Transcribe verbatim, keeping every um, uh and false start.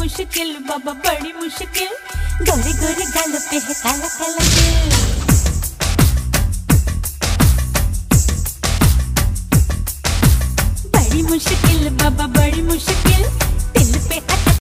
मुश्किल बाबा बड़ी मुश्किल, गोरे गोरे गालों पे है काला काला दिल। बड़ी मुश्किल बाबा बड़ी मुश्किल।